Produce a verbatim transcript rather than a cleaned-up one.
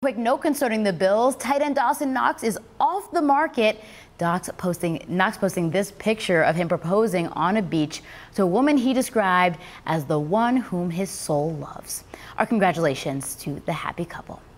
Quick note concerning the Bills, tight end Dawson Knox is off the market. Knox posting, Knox posting this picture of him proposing on a beach to a woman he described as the one whom his soul loves. Our congratulations to the happy couple.